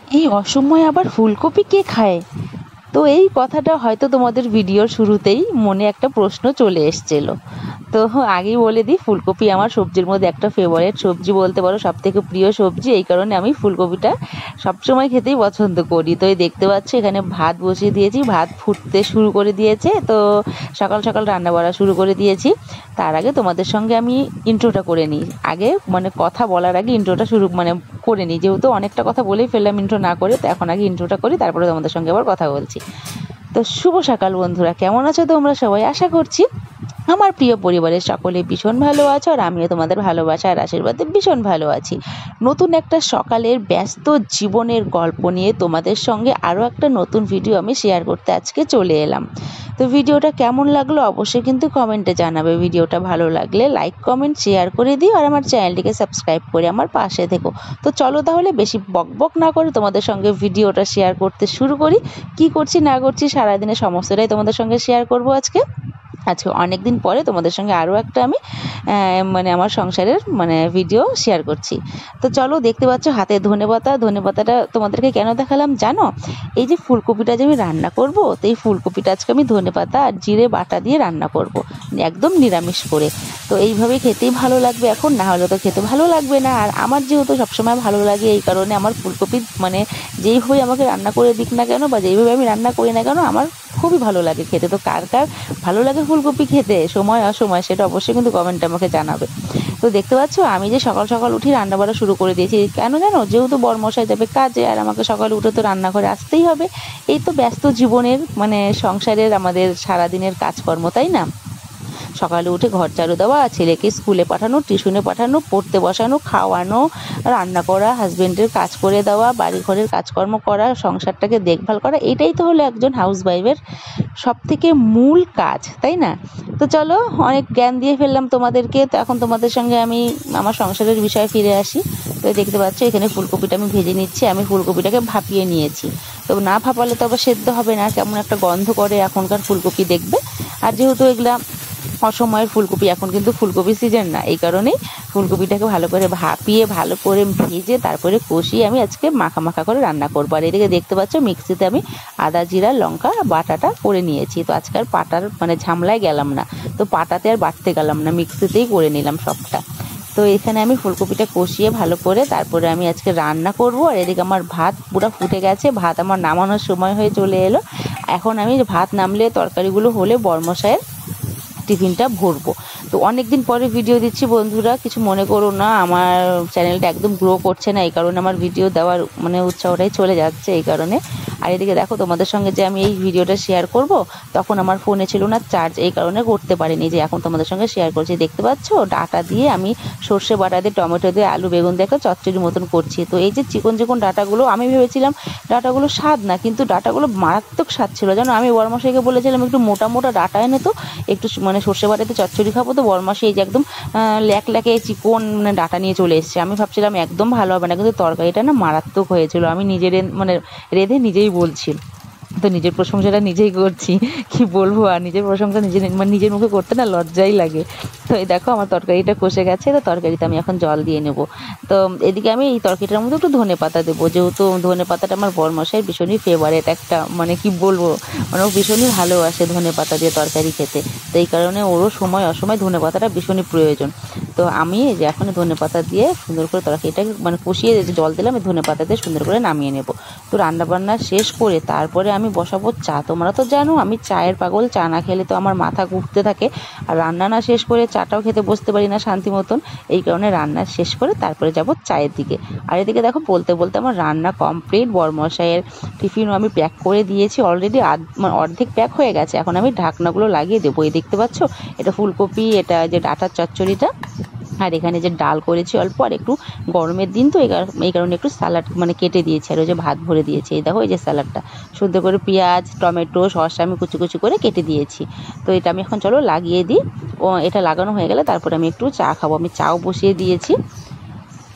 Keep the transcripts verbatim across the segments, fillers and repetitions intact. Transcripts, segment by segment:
এই অসময়ে আবার ফুলকপি কে খায়? তো এই কথাটা হয়তো তোমাদের ভিডিওর শুরুতেই মনে একটা প্রশ্ন চলে এসেছিল। তো আগেই বলে দিই, ফুলকপি আমার সবজির মধ্যে একটা ফেভারিট সবজি বলতে পারো, সব থেকে প্রিয় সবজি। এই কারণে আমি ফুলকপিটা সবসময় খেতেই পছন্দ করি। তো এই দেখতে পাচ্ছ এখানে ভাত বসিয়ে দিয়েছি, ভাত ফুটতে শুরু করে দিয়েছে। তো সকাল সকাল রান্না বাড়া শুরু করে দিয়েছি। তার আগে তোমাদের সঙ্গে আমি ইন্ট্রোটা করে নিই। আগে মানে কথা বলার আগে ইন্ট্রোটা শুরু মানে করে নিই, যেহেতু অনেকটা কথা বলেই ফেললাম ইন্ট্রো না করে। তো এখন আগে ইন্ট্রোটা করি, তারপরে তোমাদের সঙ্গে আবার কথা বলছি। তো শুভ সকাল বন্ধুরা, কেমন আছো তোমরা সবাই? আশা করছি আমার প্রিয় পরিবারের সকলে ভীষণ ভালো আছো, আর আমিও তোমাদের ভালোবাসা আর আশীর্বাদে ভীষণ ভালো আছি। নতুন একটা সকালের ব্যস্ত জীবনের গল্প নিয়ে তোমাদের সঙ্গে আরও একটা নতুন ভিডিও আমি শেয়ার করতে আজকে চলে এলাম। তো ভিডিওটা কেমন লাগলো অবশ্যই কিন্তু কমেন্টে জানাবে। ভিডিওটা ভালো লাগলে লাইক কমেন্ট শেয়ার করে দিও, আর আমার চ্যানেলটিকে সাবস্ক্রাইব করে আমার পাশে থেকো। তো চলো তাহলে বেশি বকবক না করে তোমাদের সঙ্গে ভিডিওটা শেয়ার করতে শুরু করি। কি করছি না করছি সারাদিনে সমস্তটাই তোমাদের সঙ্গে শেয়ার করব আজকে। আজকে অনেক দিন পরে তোমাদের সঙ্গে আরও একটা আমি মানে আমার সংসারের মানে ভিডিও শেয়ার করছি। তো চলো, দেখতে পাচ্ছ হাতে ধনেপাতা। ধনেপাতাটা তোমাদেরকে কেন দেখালাম জানো? এই যে ফুলকপিটা যে আমি রান্না করব, তো এই ফুলকপিটা আজকে আমি ধনেপাতা আর জিরে বাটা দিয়ে রান্না করব, একদম নিরামিষ করে। তো এইভাবে খেতেই ভালো লাগবে, এখন না হলে তো খেতে ভালো লাগবে না। আর আমার যেহেতু সবসময় ভালো লাগে, এই কারণে আমার ফুলকপি মানে যেইভাবে আমাকে রান্না করে দিক না কেন বা যেইভাবে আমি রান্না করি না কেন আমার খুবই ভালো লাগে খেতে। তো কার কার ভালো লাগে ফুলকপি খেতে সময় অসময়, সেটা অবশ্যই কিন্তু কমেন্টে আমাকে জানাবে। তো দেখতে পাচ্ছ আমি যে সকাল সকাল উঠি রান্না বাড়া শুরু করে দিয়েছি। কেন জানো? যেহেতু বরমশাই যাবে কাজে, আর আমাকে সকালে উঠে তো রান্নাঘরে আসতেই হবে। এই তো ব্যস্ত জীবনের মানে সংসারের আমাদের সারাদিনের কাজকর্ম, তাই না? সকালে উঠে ঘর ঝাড়ু দেওয়া, ছেলেকে স্কুলে পাঠানো, টিউশনে পাঠানো, পড়তে বসানো, খাওয়ানো, রান্না করা, হাজবেন্ডের কাজ করে দেওয়া, বাড়ি ঘরের কাজকর্ম করা, সংসারটাকে দেখভাল করা, এটাই তো হলো একজন হাউসওয়াইফের সব থেকে মূল কাজ, তাই না? তো চলো, অনেক জ্ঞান দিয়ে ফেললাম তোমাদেরকে। তো এখন তোমাদের সঙ্গে আমি আমার সংসারের বিষয়ে ফিরে আসি। তো দেখতে পাচ্ছ এখানে ফুলকপিটা আমি ভেজে নিচ্ছি। আমি ফুলকপিটাকে ভাপিয়ে নিয়েছি। তো না ভাপালে তো আবার সেদ্ধ হবে না, কেমন একটা গন্ধ করে এখনকার ফুলকপি দেখবে। আর যেহেতু এগুলা অসময়ের ফুলকপি, এখন কিন্তু ফুলকপি সিজন না, এই কারণেই ফুলকপিটাকে ভালো করে ভাপিয়ে ভালো করে ভেজে তারপরে কষিয়ে আমি আজকে মাখা মাখা করে রান্না করবো। আর এদিকে দেখতে পাচ্ছ মিক্সিতে আমি আদা জিরা লঙ্কা বাটাটা করে নিয়েছি। তো আজকে আর পাটার মানে ঝামলায় গেলাম না, তো পাটাতে আর বাটতে গেলাম না, মিক্সিতেই করে নিলাম সবটা। তো এখানে আমি ফুলকপিটা কষিয়ে ভালো করে তারপরে আমি আজকে রান্না করব। আর এদিকে আমার ভাত পুরো ফুটে গেছে, ভাত আমার নামানোর সময় হয়ে চলে এলো। এখন আমি ভাত নামলে তরকারিগুলো হলে বরমশাইয়ের টিফিনটা ভরবো। তো অনেক দিন পরে ভিডিও দিচ্ছি বন্ধুরা, কিছু মনে করো না, আমার চ্যানেলটা একদম গ্রো করছে না, এই কারণে আমার ভিডিও দেওয়ার মানে উৎসাহটাই চলে যাচ্ছে এই কারণে। আর এদিকে দেখো তোমাদের সঙ্গে যে আমি এই ভিডিওটা শেয়ার করব, তখন আমার ফোনে ছিল না চার্জ, এই কারণে করতে পারিনি। যে এখন তোমাদের সঙ্গে শেয়ার করছি, দেখতে পাচ্ছ ডাটা দিয়ে আমি সর্ষে বাটা দিয়ে টমেটো দিয়ে আলু বেগুন দিয়ে একটা চচ্চড়ির মতন করছি। তো এই যে চিকন চিকন ডাটাগুলো, আমি ভেবেছিলাম ডাটাগুলো স্বাদ না, কিন্তু ডাটাগুলো মারাত্মক স্বাদ ছিল জানো। আমি বড়মশাইকে বলেছিলাম একটু মোটা মোটা ডাটা এনে তো একটু মানে সর্ষে বাটাতে চচ্চড়ি খাবো। তো বরমাসে এই যে একদম ল্যাক ল্যাকে চিকন মানে ডাটা নিয়ে চলে এসেছে। আমি ভাবছিলাম একদম ভালো হবে না, কিন্তু তরকারিটা না মারাত্মক হয়েছিল। আমি নিজের মানে রেঁধে নিজেই বলছি। তো নিজের প্রশংসাটা নিজেই করছি, কি বলবো আর, নিজের প্রশংসা নিজের মানে নিজের মুখে করতে না লজ্জাই লাগে। তো এই দেখো আমার তরকারিটা কষে গেছে, তো তরকারিতে আমি এখন জল দিয়ে নেব। তো এদিকে আমি এই তরকারিটার মধ্যে একটু ধনে পাতা দেবো, যেহেতু ধনে পাতাটা আমার বরমশাইয়ের ভীষণই ফেভারিট একটা, মানে কি বলবো, মানে ও ভীষণই ভালোবাসে ধনে পাতা দিয়ে তরকারি খেতে। তো এই কারণে ওরও সময় অসময় ধনে পাতাটা ভীষণই প্রয়োজন। তো আমি এই যে এখন ধনে পাতা দিয়ে সুন্দর করে তরকারিটা মানে কষিয়ে যে জল দিলাম, এই ধনে পাতা দিয়ে সুন্দর করে নামিয়ে নেব। তো রান্নাবান্না শেষ করে তারপরে আমি বসাবো চা। তোমরা তো জানো আমি চায়ের পাগল, চা না খেলে তো আমার মাথা ঘুরতে থাকে। আর রান্না না শেষ করে চাটাও খেতে বসতে পারি না শান্তি মতন, এই কারণে রান্না শেষ করে তারপরে যাব চায়ের দিকে। আর এদিকে দেখো বলতে বলতে আমার রান্না কমপ্লিট। বরমশাইয়ের টিফিনও আমি প্যাক করে দিয়েছি অলরেডি, আধ মানে অর্ধেক প্যাক হয়ে গেছে। এখন আমি ঢাকনাগুলো লাগিয়ে দেবো। এই দেখতে পাচ্ছ এটা ফুলকপি, এটা যে ডাটার চচ্চড়িটা, আর এখানে যে ডাল করেছি অল্প, আর একটু গরমের দিন তো এই কারণে একটু স্যালাড মানে কেটে দিয়েছি, আর ওই যে ভাত ভরে দিয়েছি। এই দেখো এই যে স্যালাডটা সুন্দর করে পেঁয়াজ টমেটো শসা আমি কুচি কুচি করে কেটে দিয়েছি। তো এটা আমি এখন চলো লাগিয়ে দিই। ও এটা লাগানো হয়ে গেলে তারপরে আমি একটু চা খাবো। আমি চাও বসিয়ে দিয়েছি।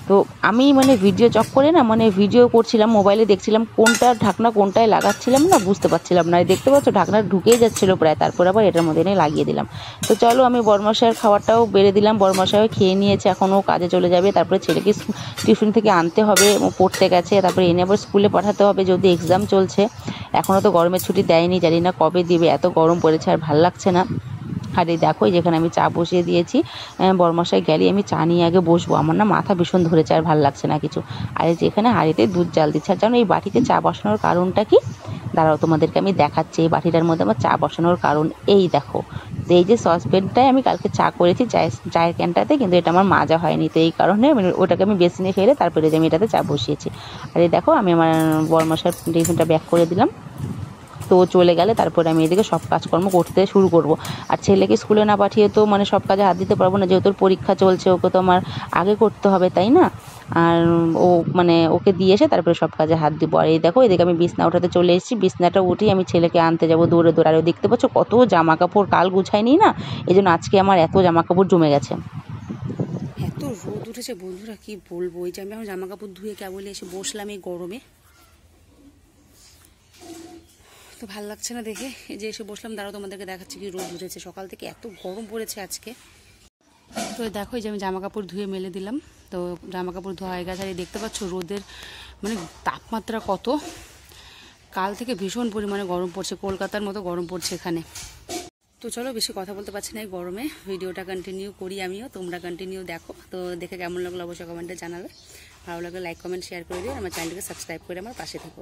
তো আমি মানে ভিডিও চক করে না মানে ভিডিও করছিলাম, মোবাইলে দেখছিলাম কোনটা ঢাকনা কোনটায় লাগাচ্ছিলাম না, বুঝতে পারছিলাম না। দেখতে পাচ্ছ ঢাকনা ঢুকেই যাচ্ছিলো প্রায়, তারপর আবার এটার মধ্যে এনে লাগিয়ে দিলাম। তো চলো আমি বড়মশাইয়ের খাবারটাও বেড়ে দিলাম, বড়মশাইও খেয়ে নিয়েছে, এখনও কাজে চলে যাবে। তারপরে ছেলেকে টিউশন থেকে আনতে হবে, পড়তে গেছে, তারপরে এনে আবার স্কুলে পাঠাতে হবে, যদি এক্সাম চলছে। এখনও তো গরমের ছুটি দেয়নি, জানি না কবে দিবে, এত গরম পড়েছে আর ভাল লাগছে না। আর এই দেখো যেখানে আমি চা বসিয়ে দিয়েছি, বড়মশাই গেলে আমি চা নিয়ে আগে বসবো, আমার না মাথা ভীষণ ধরেছে আর ভাল লাগছে না কিছু। আর যেখানে হাঁড়িতে দুধ জাল দিচ্ছে, আর জানো এই বাটিতে চা বসানোর কারণটা কি, দাঁড়াও তোমাদেরকে আমি দেখাচ্ছি। এই বাটিটার মধ্যে আমার চা বসানোর কারণ এই দেখো, তো এই যে সসপ্যানটায় আমি কালকে চা করেছি চায়ের চায়ের ক্যানটাতে, কিন্তু এটা আমার মাজা হয়নি, তো এই কারণে আমি ওটাকে আমি বেসিনে ফেলে তারপরে যে আমি এটাতে চা বসিয়েছি। আর এই দেখো আমি আমার বড়মশাইয়ের টিফিনটা ব্যাক করে দিলাম, তো চলে গেলে তারপরে আমি এদিকে সব কাজকর্ম করতে শুরু করব। আর ছেলেকে স্কুলে না পাঠিয়ে তো মানে সব কাজে হাত দিতে পারবো না, যেহেতু পরীক্ষা চলছে, ওকে তো আমার আগে করতে হবে, তাই না? আর ও মানে ওকে দিয়ে এসে তারপরে সব কাজে হাত দিব। আর এই দেখো এদিকে আমি বিছনা উঠাতে চলে এসেছি, বিছনাটা উঠেই আমি ছেলেকে আনতে যাব দৌড়ে দৌড়ে। আর দেখতে পাচ্ছ কত জামা কাপড়, কাল গুছাইনি না, এই জন্য আজকে আমার এত জামা কাপড় জমে গেছে। এত রোদ উঠেছে বন্ধুরা, কি বলবো। এই যে আমি এখন জামা কাপড় ধুয়ে কেবল এসে বসলাম এই গরমে, তো ভাল লাগছে না দেখে। এই যে এসে বসলাম, দাঁড়াও তোমাদেরকে দেখাচ্ছি কি রোদ উঠেছে, সকাল থেকে এত গরম পড়েছে আজকে। তো দেখো এই যে আমি জামা কাপড় ধুয়ে মেলে দিলাম, তো জামা কাপড় ধোয়া হয়ে গেছে। আর এই দেখতে পাচ্ছ রোদের মানে তাপমাত্রা কত, কাল থেকে ভীষণ পরিমাণে গরম পড়ছে, কলকাতার মতো গরম পড়ছে এখানে। তো চলো বেশি কথা বলতে পারছি না এই গরমে, ভিডিওটা কন্টিনিউ করি আমিও, তোমরা কন্টিনিউ দেখো। তো দেখে কেমন লাগলো অবশ্যই কমেন্টে জানাবে, ভালো লাগলে লাইক কমেন্ট শেয়ার করে দিও, আমার চ্যানেলটিকে সাবস্ক্রাইব করে আমার পাশে থাকো।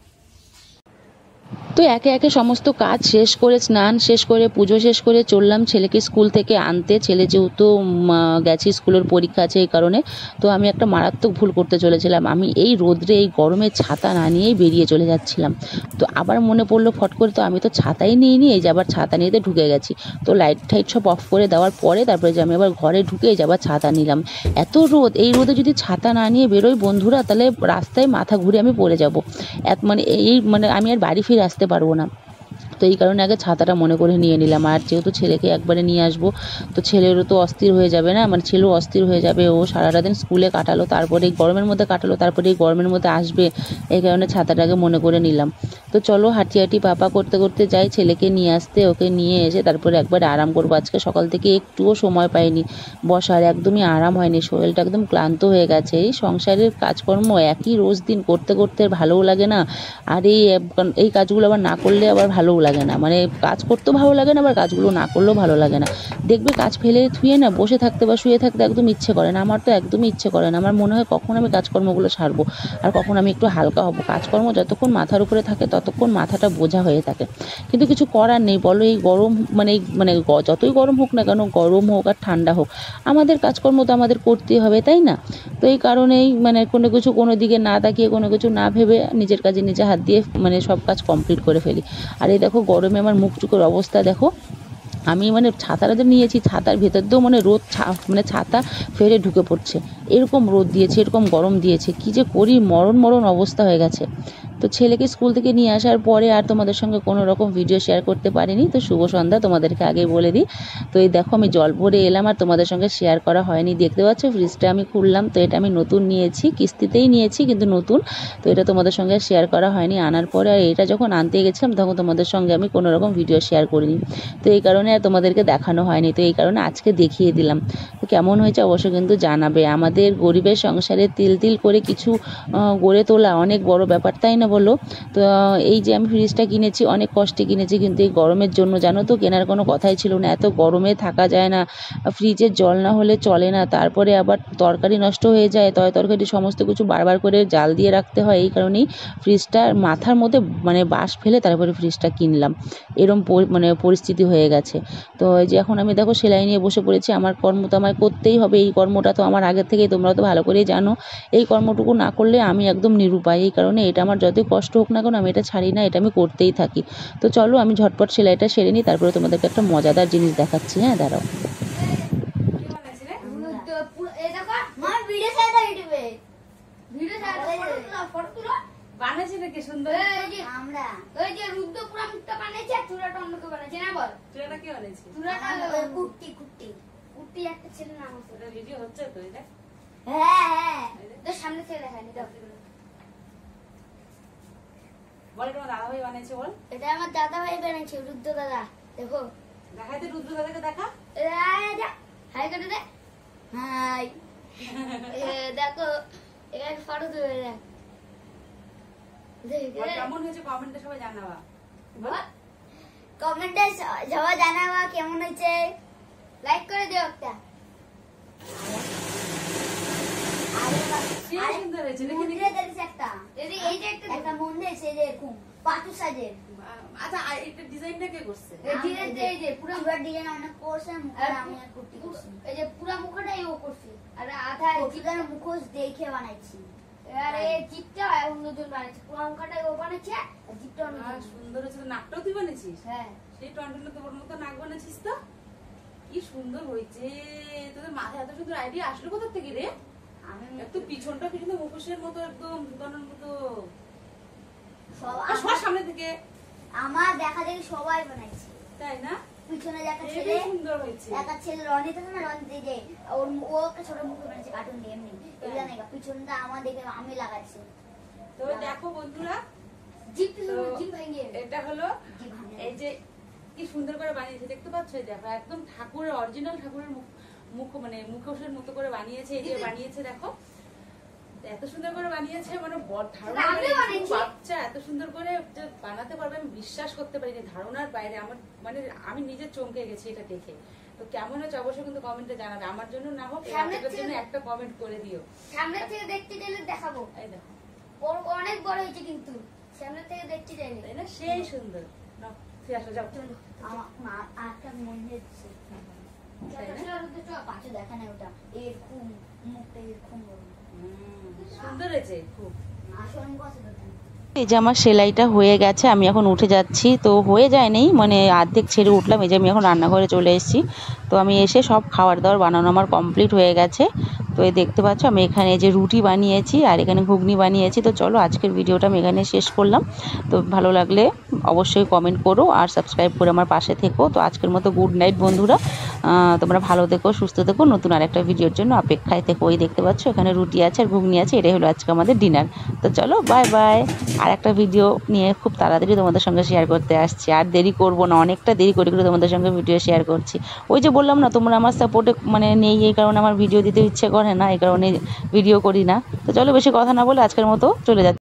তো একে একে সমস্ত কাজ শেষ করে, স্নান শেষ করে, পুজো শেষ করে চললাম ছেলেকে স্কুল থেকে আনতে। ছেলে যেহেতু গেছে স্কুলের পরীক্ষা আছে এই কারণে, তো আমি একটা মারাত্মক ভুল করতে চলেছিলাম। আমি এই রোদ্রে এই গরমে ছাতা না নিয়েই বেরিয়ে চলে যাচ্ছিলাম। তো আবার মনে পড়লো ফট করে, তো আমি তো ছাতাই নিইনি, এই যে আবার ছাতা নিতে ঢুকে গেছি। তো লাইট টাইট সব অফ করে দেওয়ার পরে তারপরে যে আমি আবার ঘরে ঢুকে এই যে আবার ছাতা নিলাম। এত রোদ, এই রোদে যদি ছাতা না নিয়ে বেরোই বন্ধুরা, তাহলে রাস্তায় মাথা ঘুরে আমি পড়ে যাব। এত মানে এই মানে আমি আর বাড়ি ফিরে আসতে পারবো না। তো এই কারণে আগে ছাতাটা মনে করে নিয়ে নিলাম। আর যেহেতু ছেলেকে একবারে নিয়ে আসবো, তো ছেলেরও তো অস্থির হয়ে যাবে না, মানে ছেলেও অস্থির হয়ে যাবে, ও সারাটা দিন স্কুলে কাটালো, তারপরে এই গরমের মধ্যে কাটালো, তারপরে এই গরমের মধ্যে আসবে, এই কারণে ছাতাটাকে মনে করে নিলাম। তো চলো হাঁটি হাঁটি পাপা করতে করতে যাই ছেলেকে নিয়ে আসতে, ওকে নিয়ে এসে তারপরে একবার আরাম করবো। আজকে সকাল থেকে একটুও সময় পাইনি বসার, একদমই আরাম হয়নি, শরীরটা একদম ক্লান্ত হয়ে গেছে। এই সংসারের কাজকর্ম একই রোজ দিন করতে করতে ভালোও লাগে না, আর এই এই কাজগুলো আবার না করলে আবার ভালোও লাগে না, মানে কাজ করতেও ভালো লাগে না, আবার কাজগুলো না করলেও ভালো লাগে না। দেখবে কাজ ফেলে থুয়ে না বসে থাকতে বা শুয়ে থাকতে একদম ইচ্ছে করে না, আমার তো একদমই ইচ্ছে করে না। আমার মনে হয় কখন আমি কাজকর্মগুলো সারবো আর কখন আমি একটু হালকা হব। কাজকর্ম যতক্ষণ মাথার উপরে থাকে ততক্ষণ মাথাটা বোঝা হয়ে থাকে, কিন্তু কিছু করার নেই বলো। এই গরম মানে এই মানে যতই গরম হোক না কেন, গরম হোক আর ঠান্ডা হোক, আমাদের কাজকর্ম তো আমাদের করতেই হবে, তাই না? তো এই কারণেই মানে কোনো কিছু কোনো দিকে না তাকিয়ে, কোনো কিছু না ভেবে নিজের কাজে নিজে হাত দিয়ে মানে সব কাজ কমপ্লিট করে ফেলি। আর এই দেখো গরমে আমার মুখ চুখের অবস্থা দেখো, আমি মানে ছাতাটা যে নিয়েছি ছাতার ভেতর দিয়েও মানে রোদ মানে ছাতা ফেলে ঢুকে পড়ছে, এরকম রোদ দিয়েছে, এরকম গরম দিয়েছে, কী যে করি, মরণ মরণ অবস্থা হয়ে গেছে। তো ছেলেকে স্কুল থেকে নিয়ে আসার পরে আর তোমাদের সঙ্গে কোনো রকম ভিডিও শেয়ার করতে পারিনি। তো শুভ সন্ধ্যা তোমাদেরকে আগেই বলে দিই। তো এই দেখো আমি জল ভরে এলাম আর তোমাদের সঙ্গে শেয়ার করা হয়নি, দেখতে পাচ্ছ ফ্রিজটা আমি খুললাম। তো এটা আমি নতুন নিয়েছি, কিস্তিতেই নিয়েছি কিন্তু নতুন, তো এটা তোমাদের সঙ্গে শেয়ার করা হয়নি আনার পরে। আর এটা যখন আনতে গেছিলাম তখন তোমাদের সঙ্গে আমি কোনো রকম ভিডিও শেয়ার করিনি, তো এই কারণে আর তোমাদেরকে দেখানো হয়নি। তো এই কারণে আজকে দেখিয়ে দিলাম। তো কেমন হয়েছে অবশ্যই কিন্তু জানাবে। আমাদের গরিবের সংসারে তিল তিল করে কিছু গড়ে তোলা অনেক বড় ব্যাপার, তাই না বলো? তো এই যে আমি ফ্রিজটা কিনেছি অনেক কষ্টে কিনেছি, কিন্তু এই গরমের জন্য জানো তো কেনার কোনো কথাই ছিল না, এত গরমে থাকা যায় না, ফ্রিজের জল না হলে চলে না, তারপরে আবার তরকারি নষ্ট হয়ে যায়, তয় তরকারি সমস্ত কিছু বারবার করে জাল দিয়ে রাখতে হয়। এই কারণেই ফ্রিজটার মাথার মধ্যে মানে বাঁশ ফেলে তারপরে ফ্রিজটা কিনলাম, এরম মানে পরিস্থিতি হয়ে গেছে। তো এই যে এখন আমি দেখো সেলাই নিয়ে বসে পড়েছি, আমার কর্ম তো আমায় করতেই হবে, এই কর্মটা তো আমার আগের থেকেই তোমরা তো ভালো করেই জানো, এই কর্মটুকু না করলে আমি একদম নিরুপায়। এই কারণে এটা আমার যতই কষ্ট হোক না কেন আমি এটা ছাড়ি না, এটা আমি করতেই থাকি। তো চলো আমি ঝটপট সেলাইটা সেরে নিই, তারপরে তোমাদেরকে একটা মজাদার জিনিস দেখাচ্ছি। হ্যাঁ দাঁড়াও। বানাইছে নাকি সুন্দর? আমরা ওই যে রুদ্রপুরা মুক্তা বানাইছে, চূড়াটা অন্য কেউ বানাইছে না? বল চূড়াটা কি বানাইছে? চূড়াটা কুট্টি কুট্টি কুট্টি একটা ছেলে নাম আছে, ভিডিও হচ্ছে তো এটা হ্যাঁ হ্যাঁ তোর সামনে থেকে দেখানি দাও। বল এটা আমার দাদা ভাই বানিয়েছে বল। এটা আমার দাদা ভাই বানিয়েছে, রুদ্র দাদা। দেখো দেখাই তো রুদ্র দাদাকে দেখা। হাই করে দে। হাই। এ দেখো এর ফটো তুলে দেখ। বল কেমন হয়েছে কমেন্টে সবাই জানাবা। বল কমেন্টে সবাই জানাবা কেমন হয়েছে, লাইক করে দিও একটা। কি সুন্দর হয়েছে দেখে মন্দিরে দেখেছি একটা, এই এই যে একটা একটা মন্দির আছে এই যে এরকম পাথর সাজের। আচ্ছা আর এটা ডিজাইনটা কে করছে? এই ডিজাইন এই যে পুরো পুরো ডিজাইন অনেক করছে, মুখটা আমি আর করতে করছি। এই যে পুরো মুখটাই ও করছে, আর আধা জিগার মুখোশ দেখে বানাইছি। আর এই জিপটা অন্যজন বানাইছে, পুরো মুখটাই ও বানাইছে, আর জিপটা অন্য। আর সুন্দর হয়েছে। নাকটাও তুই বানিয়েছিস? হ্যাঁ সেই টনটনে তোর মতো নাক বানিয়েছিস তো, কি সুন্দর হয়েছে। তোদের মাথায় এত সুন্দর আইডিয়া আসলো কোথা থেকে রে? আমি একটু পিছনটা কি সুন্দর মুখোশের মতো একদম দোকানের মতো। সবাই আর সবার সামনে থেকে আমার দেখা দেখি সবাই বানাইছে। তাই না? পিছনে দেখা হেবি ছেলে, সুন্দর হয়েছে। একটা ছেলে রনিত আছে না, রনিত যে ওর ও একটা ছোট মুখ বানিয়েছে কার্টুন দিয়ে এমনি। এগুলা নাকি পিছনটা আমার দেখে আমি লাগাইছি। তো দেখো বন্ধুরা, জিপ তো জিপ ভেঙে এটা হলো জিপ ভাঙে। এই যে কি সুন্দর করে বানিয়েছে দেখতে পাচ্ছ? এই দেখো একদম ঠাকুরের অরিজিনাল ঠাকুরের মুখ মুখ মানে মুখোশের মতো করে বানিয়েছে। এই যে বানিয়েছে দেখো, এত সুন্দর করে বানিয়েছে মানে বড় ধারণা আমি করে বানিয়েছি। বাচ্চা এত সুন্দর করে যে বানাতে পারবে আমি বিশ্বাস করতে পারি না। ধারণার বাইরে আমার মানে আমি নিজে চমকে গেছি এটা দেখে। তো কেমন হচ্ছে অবশ্যই কিন্তু কমেন্টে জানাবে। আমার জন্য না হোক সামনের আপনাদের জন্য থেকে- একটা কমেন্ট করে দিও। সামনে থেকে দেখতে গেলে দেখাবো, এই দেখো বড় অনেক বড় হয়েছে কিন্তু সামনে থেকে দেখতে চাইলে। তাই না? সেই সুন্দর। নাও ফিরে আসো যাও। চলো আমার মা আরেকটা মন্দির আছে, তাই না? পাশে দেখা নাই ওটা এরকম মুখটা এরকম বড়। হুম, সুন্দর হয়েছে খুব। আসল মুখ আছে তো। এই যে আমার সেলাইটা হয়ে গেছে, আমি এখন উঠে যাচ্ছি। তো হয়ে যায়নি মানে অর্ধেক ছেড়ে উঠলাম। এই যে আমি এখন রান্নাঘরে চলে এসেছি। তো আমি এসে সব খাবার দাবার বানানো আমার কমপ্লিট হয়ে গেছে। তো এই দেখতে পাচ্ছ আমি এখানে যে রুটি বানিয়েছি আর এখানে ঘুগনি বানিয়েছি। তো চলো আজকের ভিডিওটা আমি এখানে শেষ করলাম। তো ভালো লাগলে অবশ্যই কমেন্ট করো আর সাবস্ক্রাইব করে আমার পাশে থেকো। তো আজকের মতো গুড নাইট বন্ধুরা, তোমরা ভালো থেকো, সুস্থ থেকো, নতুন আরেকটা ভিডিওর জন্য অপেক্ষায় থেকো। ওই দেখতে পাচ্ছ এখানে রুটি আছে আর ঘুগনি আছে, এটাই হলো আজকে আমাদের ডিনার। তো চলো বাই বাই। আর একটা ভিডিও নিয়ে খুব তাড়াতাড়ি তোমাদের সঙ্গে শেয়ার করতে আসছি। আর দেরি করব না, অনেকটা দেরি করে করে তোমাদের সঙ্গে ভিডিও শেয়ার করছি। ওই যে বললাম না তোমরা আমার সাপোর্টে মানে নেই, এই কারণে আমার ভিডিও দিতে ইচ্ছে করে না, এই কারণে ভিডিও করি না। তো চলো বেশি কথা না বলে আজকের মতো চলে যাচ্ছি।